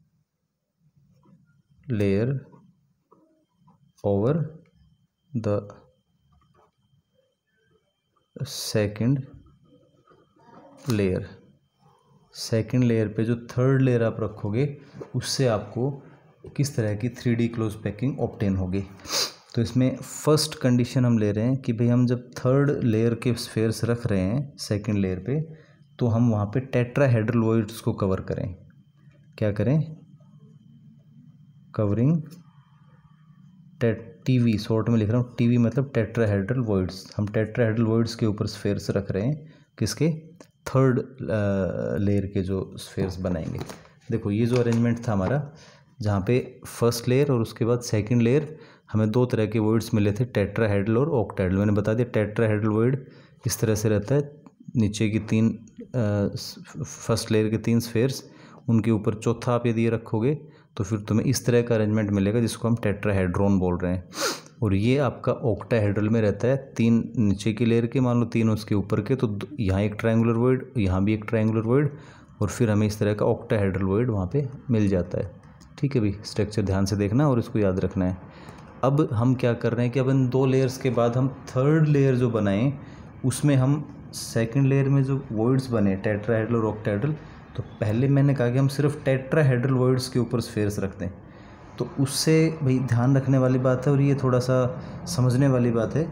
layer over the second layer. Second layer पे जो थर्ड लेयर आप रखोगे उससे आपको किस तरह की three D close packing obtain होगी। तो इसमें फर्स्ट कंडीशन हम ले रहे हैं कि भाई हम जब थर्ड लेयर के स्फेयर्स रख रहे हैं सेकंड लेयर पे तो हम वहाँ पे टेट्राहेड्रल वॉइड्स को कवर करें। क्या करें, कवरिंग टेट टीवी, शॉर्ट में लिख रहा हूँ टीवी मतलब टेट्राहेड्रल वॉइड्स। हम टेट्राहेड्रल वॉइड्स के ऊपर स्फेयर्स रख रहे हैं, किसके, थर्ड लेयर के जो स्फेयर्स बनाएंगे। देखो ये जो अरेंजमेंट था हमारा, जहाँ पे फर्स्ट लेयर और उसके बाद सेकंड लेयर हमें दो तरह के वॉइड्स मिले थे, टेट्राहेड्रल और ऑक्टाहेड्रल। मैंने बता दिया टेट्राहेड्रल वॉइड इस तरह से रहता है, नीचे की तीन फर्स्ट लेयर के तीन स्फेयर्स, उनके ऊपर चौथा आप यदि ये रखोगे तो फिर तुम्हें इस तरह का अरेंजमेंट मिलेगा जिसको हम टेट्राहेड्रॉन बोल रहे हैं। और ये आपका ऑक्टाहेड्रल में रहता है, तीन नीचे की लेयर के मान लो, तीन उसके ऊपर के, तो यहाँ एक ट्रायंगुलर वॉइड, यहाँ भी एक ट्रायंगुलर वॉइड, और फिर हमें इस तरह का ऑक्टाहेड्रल वॉइड वहाँ पे मिल जाता है। ठीक है भाई, स्ट्रक्चर ध्यान से देखना और इसको याद रखना है। अब हम क्या कर रहे हैं कि अब इन दो लेयर्स के बाद हम थर्ड लेयर जो बनाएं उसमें हम सेकंड लेयर में जो वॉइड्स बने टेट्राहेड्रल और ऑक्टाहेड्रल, तो पहले मैंने कहा कि हम सिर्फ टेट्राहेड्रल वॉइड्स के ऊपर स्फेयर्स रखते हैं। तो उससे भाई ध्यान रखने वाली बात है और ये थोड़ा सा समझने वाली बात है।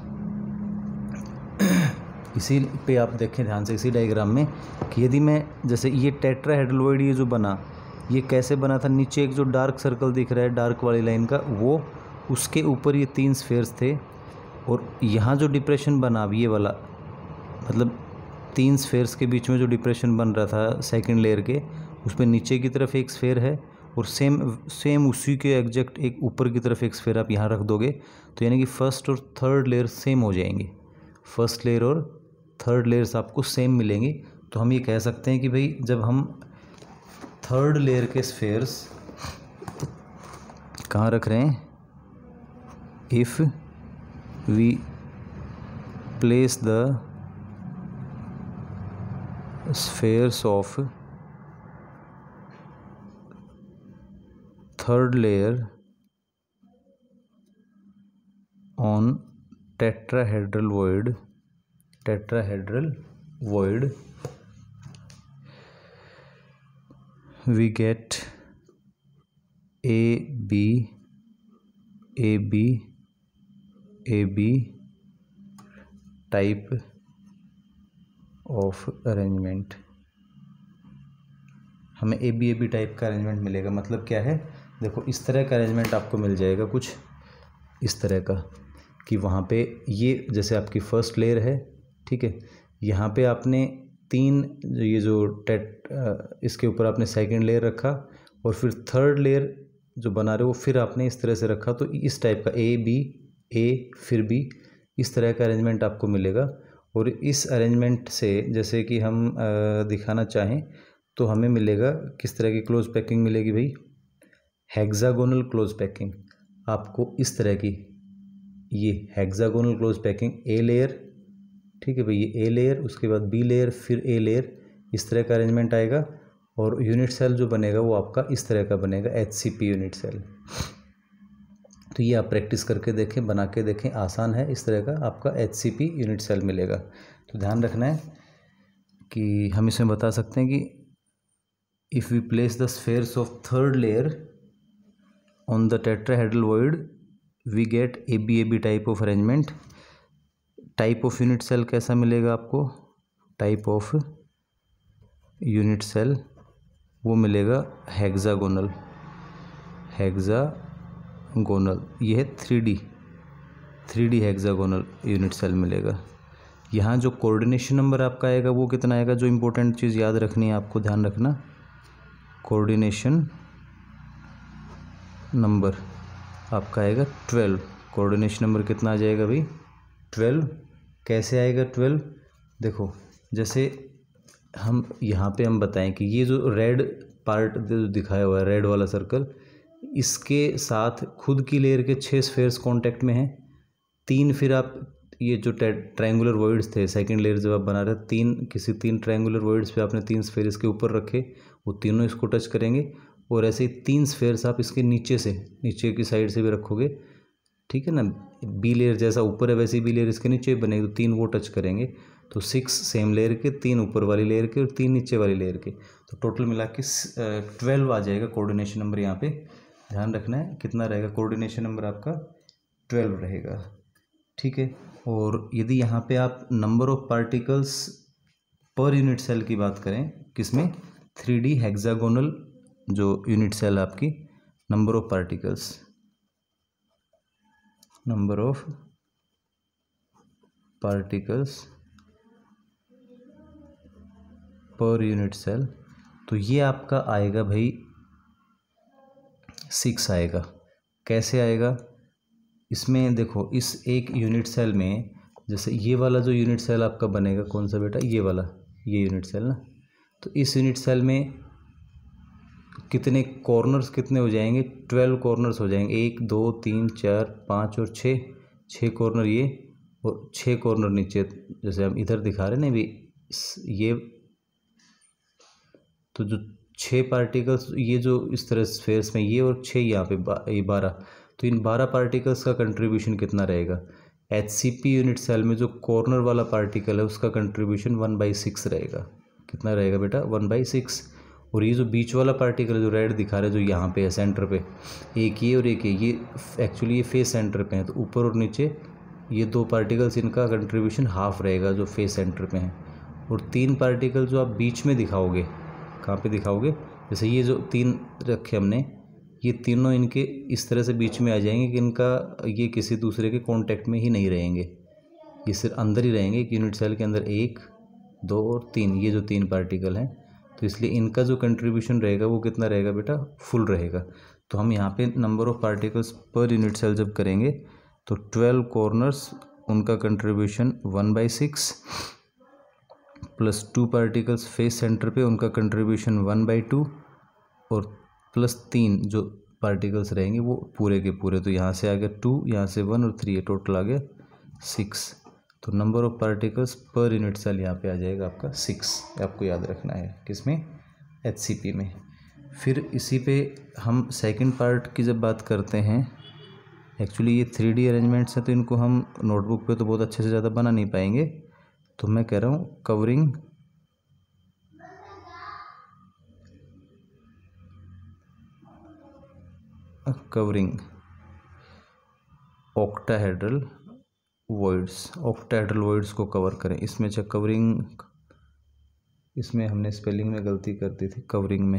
इसी पे आप देखें ध्यान से इसी डायग्राम में कि यदि मैं जैसे ये टेट्राहेड्रलोइड ये जो बना, ये कैसे बना था, नीचे एक जो डार्क सर्कल दिख रहा है डार्क वाली लाइन का, वो उसके ऊपर ये तीन स्फेयर्स थे, और यहाँ जो डिप्रेशन बना अब ये वाला, मतलब तीन स्फेयर्स के बीच में जो डिप्रेशन बन रहा था सेकंड लेयर के, उस पर नीचे की तरफ एक स्फेयर है और सेम सेम उसी के एग्जैक्ट एक ऊपर की तरफ एक स्फेयर आप यहाँ रख दोगे, तो यानी कि फर्स्ट और थर्ड लेयर सेम हो जाएंगे, फर्स्ट लेयर और थर्ड लेयर्स आपको सेम मिलेंगी। तो हम ये कह सकते हैं कि भाई जब हम थर्ड लेयर के स्फेयर्स कहाँ रख रहे हैं, if we place the spheres of third layer on tetrahedral void tetrahedral void we get A B A B A B type of arrangement. हमें A B A B type का arrangement मिलेगा। मतलब क्या है, देखो इस तरह का अरेंजमेंट आपको मिल जाएगा, कुछ इस तरह का कि वहाँ पे ये जैसे आपकी फर्स्ट लेयर है, ठीक है, यहाँ पे आपने तीन ये जो टेट इसके ऊपर आपने सेकंड लेयर रखा और फिर थर्ड लेयर जो बना रहे हो फिर आपने इस तरह से रखा, तो इस टाइप का ए बी ए फिर बी, इस तरह का अरेंजमेंट आपको मिलेगा। और इस अरेंजमेंट से जैसे कि हम दिखाना चाहें तो हमें मिलेगा किस तरह की क्लोज पैकिंग मिलेगी भाई, हेक्सागोनल क्लोज पैकिंग। आपको इस तरह की ये hexagonal close packing, A layer, ठीक है भाई, ये ए लेयर, उसके बाद बी लेयर, फिर ए लेयर, इस तरह का अरेंजमेंट आएगा। और यूनिट सेल जो बनेगा वो आपका इस तरह का बनेगा, H C P unit cell. तो ये आप प्रैक्टिस करके देखें, बना के देखें, आसान है। इस तरह का आपका H C P unit cell मिलेगा। तो ध्यान रखना है कि हम इसमें बता सकते हैं कि if we place the spheres of third layer on the tetrahedral void we get A B A B type of arrangement. Type of unit cell कैसा मिलेगा आपको, टाइप ऑफ यूनिट सेल वो मिलेगा हेक्सागोनल, हेक्सागोनल, ये है three D three D hexagonal unit cell मिलेगा। यहाँ जो कोऑर्डिनेशन नंबर आपका आएगा वो कितना आएगा, जो इम्पोर्टेंट चीज़ याद रखनी है आपको, ध्यान रखना, कोऑर्डिनेशन नंबर आपका आएगा ट्वेल्व। कोऑर्डिनेशन नंबर कितना आ जाएगा भाई, ट्वेल्व। कैसे आएगा ट्वेल्व, देखो जैसे हम यहाँ पे हम बताएं कि ये जो रेड पार्ट जो दिखाया हुआ है, रेड वाला सर्कल, इसके साथ खुद की लेयर के छः स्फेयर्स कांटेक्ट में हैं, तीन फिर आप ये जो ट्रायंगुलर वॉइड्स थे सेकंड लेयर जब आप बना रहे, तीन किसी तीन ट्रायंगुलर वॉइड्स पे आपने तीन स्फेयर इसके ऊपर रखे, वो तीनों इसको टच करेंगे। और ऐसे ही तीन स्फेयर्स आप इसके नीचे से, नीचे की साइड से भी रखोगे, ठीक है ना, बी लेयर जैसा ऊपर है वैसे ही बी लेयर इसके नीचे बनेगी, तो तीन वो टच करेंगे, तो सिक्स सेम लेयर के, तीन ऊपर वाली लेयर के और तीन नीचे वाली लेयर के, तो टोटल मिला के ट्वेल्व आ जाएगा कोऑर्डिनेशन नंबर। यहाँ पे ध्यान रखना है कितना रहेगा, कोऑर्डिनेशन नंबर आपका ट्वेल्व रहेगा, ठीक है। और यदि यहाँ पे आप number of particles per unit cell की बात करें, किसमें, थ्री डी हेक्सागोनल जो यूनिट सेल आपकी, number of particles, number of particles per unit cell, तो ये आपका आएगा भाई सिक्स आएगा। कैसे आएगा, इसमें देखो इस एक यूनिट सेल में जैसे ये वाला जो यूनिट सेल आपका बनेगा, कौन सा बेटा, ये वाला, ये यूनिट सेल ना, तो इस यूनिट सेल में कितने कॉर्नर्स कितने हो जाएंगे, ट्वेल्व कॉर्नर्स हो जाएंगे, एक दो तीन चार पाँच और छः, छः कॉर्नर ये और छः कॉर्नर नीचे, जैसे हम इधर दिखा रहे हैं ना भी ये, तो जो छः पार्टिकल्स ये जो इस तरह स्फेयर्स में ये और छः यहाँ पे बा, ये बारह, तो इन बारह पार्टिकल्स का कंट्रीब्यूशन कितना रहेगा, H C P unit cell में जो कॉर्नर वाला पार्टिकल है उसका कंट्रीब्यूशन वन बाई सिक्स रहेगा। कितना रहेगा बेटा, वन बाई सिक्स। और ये जो बीच वाला पार्टिकल जो रेड दिखा रहा है, जो यहाँ पे है सेंटर पे, एक ये और एक ये ये एक्चुअली ये फेस सेंटर पे है। तो ऊपर और नीचे ये दो पार्टिकल्स, इनका कंट्रीब्यूशन हाफ रहेगा जो फेस सेंटर पे हैं। और तीन पार्टिकल जो आप बीच में दिखाओगे, कहाँ पे दिखाओगे, जैसे ये जो तीन रखे हमने, ये तीनों इनके इस तरह से बीच में आ जाएंगे कि इनका ये किसी दूसरे के कांटेक्ट में ही नहीं रहेंगे, ये सिर्फ अंदर ही रहेंगे। एक यूनिट सेल के अंदर एक, दो और तीन, ये जो तीन पार्टिकल हैं, तो इसलिए इनका जो कंट्रीब्यूशन रहेगा वो कितना रहेगा बेटा, फुल रहेगा। तो हम यहाँ पे number of particles per unit cell जब करेंगे तो ट्वेल्व कॉर्नर्स, उनका contribution one by six, plus two particles face centre पे, उनका कंट्रीब्यूशन वन बाई टू, और प्लस तीन जो पार्टिकल्स रहेंगे वो पूरे के पूरे। तो यहाँ से आ गया टू, यहाँ से वन और थ्री, टोटल आ गया सिक्स। तो number of particles per unit cell यहाँ पे आ जाएगा आपका सिक्स, आपको याद रखना है किसमें, एचसीपी में। फिर इसी पे हम सेकंड पार्ट की जब बात करते हैं, एक्चुअली ये थ्री डी अरेंजमेंट्स हैं तो इनको हम नोटबुक पे तो बहुत अच्छे से ज़्यादा बना नहीं पाएंगे, तो मैं कह रहा हूँ covering covering octahedral voids, octahedral voids को कवर करें। इसमें अच्छा कवरिंग, इसमें हमने स्पेलिंग में गलती कर दी थी, कवरिंग में,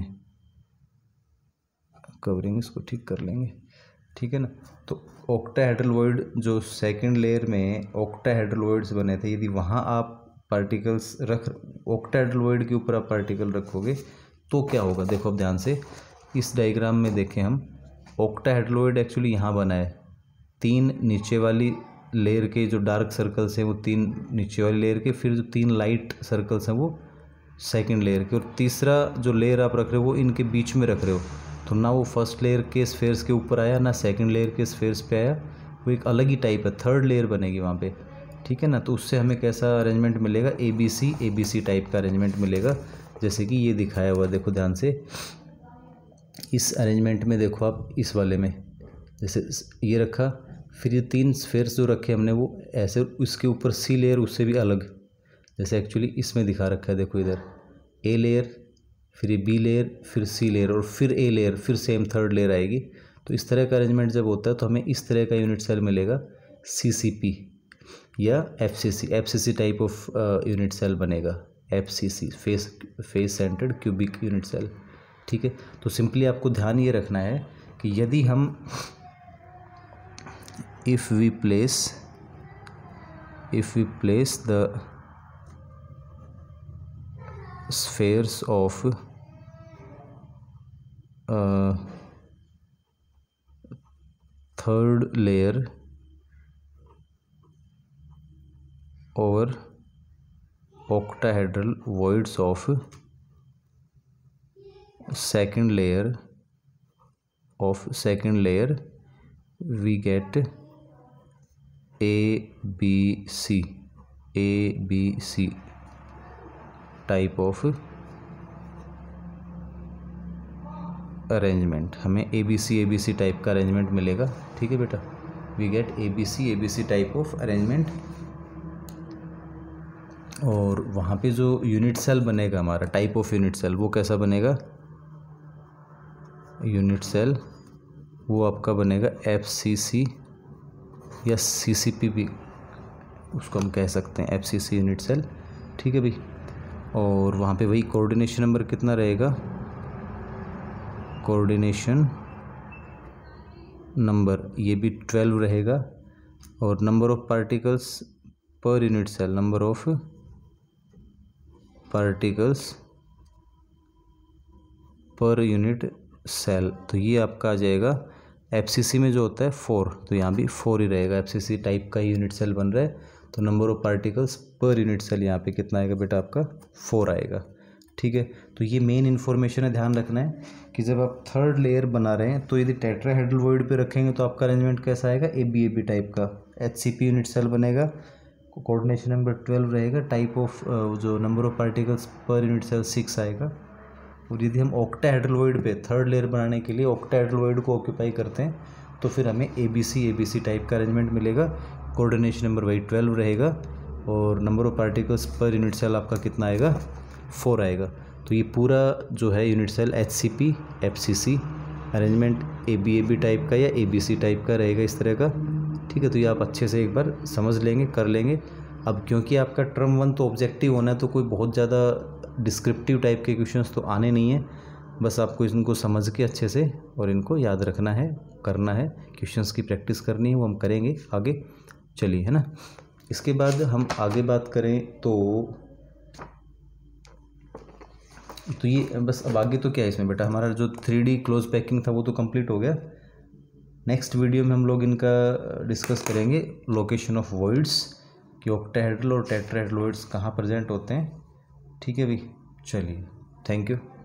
कवरिंग इसको ठीक कर लेंगे, ठीक है ना। तो ऑक्टाहेड्रल वॉइड जो सेकंड लेयर में ऑक्टाहेड्रल वॉइड्स बने थे, यदि वहाँ आप पार्टिकल्स रख, ऑक्टाहेड्रल वॉइड के ऊपर आप पार्टिकल रखोगे तो क्या होगा, देखो अब ध्यान से इस डायग्राम में देखें हम, ऑक्टाहेड्रल वॉइड एक्चुअली यहाँ बना है, तीन नीचे वाली लेयर के जो डार्क सर्कल्स हैं वो तीन नीचे वाली लेयर के, फिर जो तीन लाइट सर्कल्स हैं वो सेकंड लेयर के, और तीसरा जो लेयर आप रख रहे हो वो इनके बीच में रख रहे हो। तो ना वो फर्स्ट लेयर के स्फेयर्स के ऊपर आया, ना सेकंड लेयर के स्फेयर्स पे आया, वो एक अलग ही टाइप है, थर्ड लेयर बनेगी वहाँ पे, ठीक है ना। तो उससे हमें कैसा अरेंजमेंट मिलेगा, A B C A B C type का अरेंजमेंट मिलेगा, जैसे कि ये दिखाया हुआ, देखो ध्यान से इस अरेंजमेंट में, देखो आप इस वाले में जैसे ये रखा, फिर ये तीन स्फेयर्स जो रखे हमने वो ऐसे, उसके ऊपर सी लेयर उससे भी अलग, जैसे एक्चुअली इसमें दिखा रखा है, देखो इधर ए लेयर, फिर ये बी लेयर, फिर सी लेयर, और फिर ए लेयर, फिर सेम थर्ड लेयर आएगी। तो इस तरह का अरेंजमेंट जब होता है तो हमें इस तरह का यूनिट सेल मिलेगा, सी सी पी या F C C, F C C type of unit cell बनेगा, F C C, face face centred cubic unit cell, ठीक है। तो सिंपली आपको ध्यान ये रखना है कि यदि हम if we place if we place the spheres of uh, third layer over octahedral voids of second layer of second layer we get A B C A B C type of arrangement, हमें A B C A B C type का arrangement मिलेगा, ठीक है बेटा, we get A B C A B C type of arrangement. और वहाँ पे जो यूनिट सेल बनेगा हमारा, टाइप ऑफ यूनिट सेल, वो कैसा बनेगा, यूनिट सेल वो आपका बनेगा एफ सी सी या सी सी पी भी उसको हम कह सकते हैं, F C C unit cell, ठीक है भाई। और वहाँ पे वही कोऑर्डिनेशन नंबर कितना रहेगा, कोऑर्डिनेशन नंबर ये भी ट्वेल्व रहेगा, और number of particles per unit cell, number of particles per unit cell, तो ये आपका आ जाएगा एफसीसी में जो होता है फोर, तो यहाँ भी फोर ही रहेगा, एफसीसी टाइप का यूनिट सेल बन रहा है, तो number of particles per unit cell यहाँ पे कितना आएगा बेटा, आपका फोर आएगा, ठीक है। तो ये मेन इन्फॉर्मेशन है, ध्यान रखना है कि जब आप थर्ड लेयर बना रहे हैं तो यदि टेट्राहेड्रल वॉइड पे रखेंगे तो आपका अरेंजमेंट कैसा आएगा, A B A B type का H C P unit cell बनेगा, कोऑर्डिनेशन नंबर ट्वेल्व रहेगा, टाइप ऑफ जो number of particles per unit cell six आएगा। और यदि हम ऑक्टाहेड्रल वॉइड पे थर्ड लेयर बनाने के लिए ऑक्टाहेड्रल वॉइड को ऑक्यूपाई करते हैं तो फिर हमें A B C A B C type का अरेंजमेंट मिलेगा, कोऑर्डिनेशन नंबर वही ट्वेल्व रहेगा, और number of particles per unit cell आपका कितना आएगा, फोर आएगा। तो ये पूरा जो है unit cell H C P F C C arrangement A B A B type का या ए बी सी टाइप का रहेगा इस तरह का, ठीक है। तो ये आप अच्छे से एक बार समझ लेंगे, कर लेंगे। अब क्योंकि आपका टर्म वन तो ऑब्जेक्टिव होना है, तो कोई बहुत ज़्यादा डिस्क्रिप्टिव टाइप के क्वेश्चंस तो आने नहीं हैं, बस आपको इनको समझ के अच्छे से और इनको याद रखना है, करना है, क्वेश्चंस की प्रैक्टिस करनी है, वो हम करेंगे आगे। चलिए, है ना। इसके बाद हम आगे बात करें तो तो ये बस अब आगे तो क्या है इसमें बेटा, हमारा जो थ्री डी क्लोज पैकिंग था वो तो कंप्लीट हो गया। नेक्स्ट वीडियो में हम लोग इनका डिस्कस करेंगे लोकेशन ऑफ वॉइड्स, कि ऑक्टाहेड्रल और टेट्राहेड्रल वॉइड्स कहाँ प्रेजेंट होते हैं, ठीक है भाई। चलिए, थैंक यू।